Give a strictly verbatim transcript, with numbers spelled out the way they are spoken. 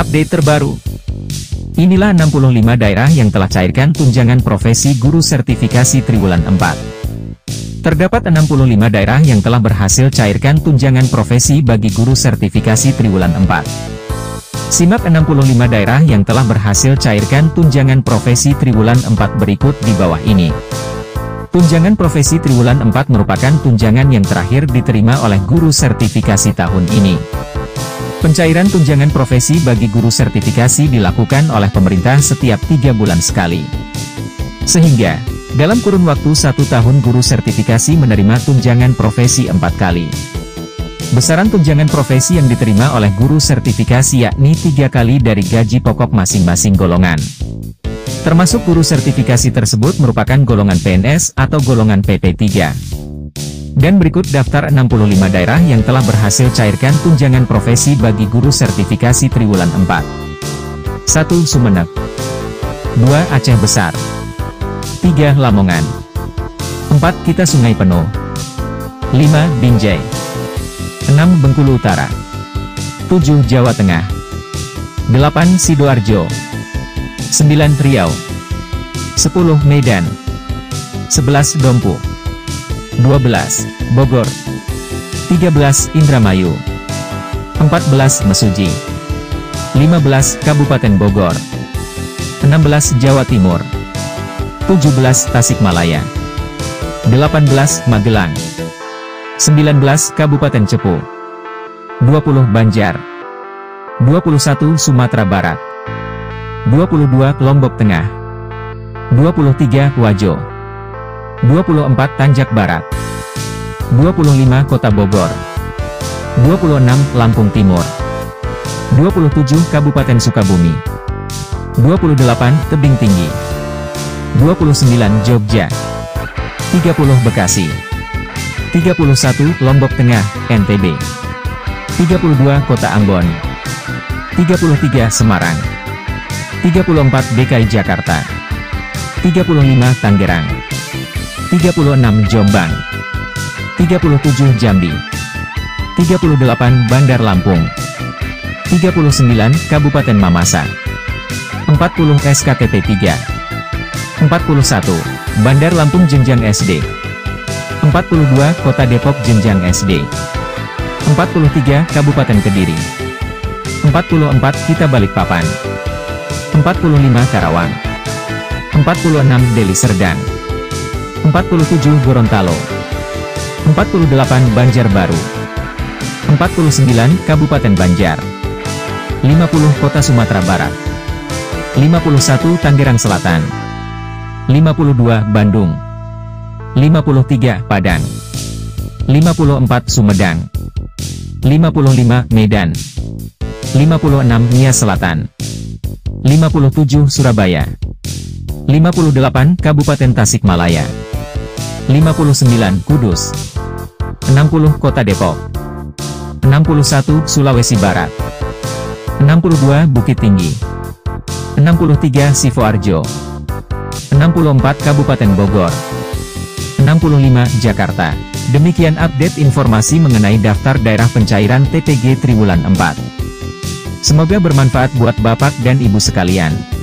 Update terbaru. Inilah enam puluh lima daerah yang telah cairkan tunjangan profesi guru sertifikasi triwulan empat. Terdapat enam puluh lima daerah yang telah berhasil cairkan tunjangan profesi bagi guru sertifikasi triwulan empat. Simak enam puluh lima daerah yang telah berhasil cairkan tunjangan profesi triwulan empat berikut di bawah ini. Tunjangan profesi triwulan empat merupakan tunjangan yang terakhir diterima oleh guru sertifikasi tahun ini. Pencairan tunjangan profesi bagi guru sertifikasi dilakukan oleh pemerintah setiap tiga bulan sekali. Sehingga, dalam kurun waktu satu tahun guru sertifikasi menerima tunjangan profesi empat kali. Besaran tunjangan profesi yang diterima oleh guru sertifikasi yakni tiga kali dari gaji pokok masing-masing golongan. Termasuk guru sertifikasi tersebut merupakan golongan P N S atau golongan P P tiga. Dan berikut daftar enam puluh lima daerah yang telah berhasil cairkan tunjangan profesi bagi guru sertifikasi triwulan empat. satu. Sumeneb. dua. Aceh Besar. tiga. Lamongan. empat. Kita Sungai Penuh. lima. Binjai. enam. Bengkulu Utara. tujuh. Jawa Tengah. delapan. Sidoarjo. sembilan. Riau. sepuluh. Medan. sebelas. Dompu. dua belas. Bogor. tiga belas. Indramayu. empat belas. Mesuji. lima belas. Kabupaten Bogor. enam belas. Jawa Timur. tujuh belas. Tasikmalaya. delapan belas. Magelang. sembilan belas. Kabupaten Cepu. dua puluh. Banjar. dua puluh satu. Sumatera Barat. dua puluh dua. Lombok Tengah. dua puluh tiga. Wajo. dua puluh empat. Tanjak Barat. dua puluh lima. Kota Bogor. dua puluh enam. Lampung Timur. dua puluh tujuh. Kabupaten Sukabumi. dua puluh delapan. Tebing Tinggi. dua puluh sembilan. Jogja. tiga puluh. Bekasi. tiga puluh satu. Lombok Tengah, N T B. tiga puluh dua. Kota Ambon. tiga puluh tiga. Semarang. tiga puluh empat. D K I Jakarta. tiga puluh lima. Tangerang. tiga puluh enam. Jombang. tiga puluh tujuh. Jambi. tiga puluh delapan. Bandar Lampung. tiga puluh sembilan. Kabupaten Mamasa. empat puluh. S K T P tiga. empat puluh satu. Bandar Lampung jenjang S D. empat puluh dua. Kota Depok jenjang S D. empat puluh tiga. Kabupaten Kediri. empat puluh empat. Kita Balikpapan. empat puluh lima. Karawang. empat puluh enam. Deli Serdang. empat puluh tujuh. Gorontalo. empat puluh delapan. Banjarbaru. empat puluh sembilan. Kabupaten Banjar. lima puluh. Kota Sumatera Barat. lima puluh satu. Tangerang Selatan. lima puluh dua. Bandung. lima puluh tiga. Padang. lima puluh empat. Sumedang. lima puluh lima. Medan. lima puluh enam. Nias Selatan. lima puluh tujuh. Surabaya. lima puluh delapan. Kabupaten Tasikmalaya. lima puluh sembilan. Kudus. enam puluh. Kota Depok. enam puluh satu. Sulawesi Barat. enam puluh dua. Bukit Tinggi. enam puluh tiga. Sidoarjo. enam puluh empat. Kabupaten Bogor. enam puluh lima. Jakarta. Demikian update informasi mengenai daftar daerah pencairan T P G Triwulan empat. Semoga bermanfaat buat Bapak dan Ibu sekalian.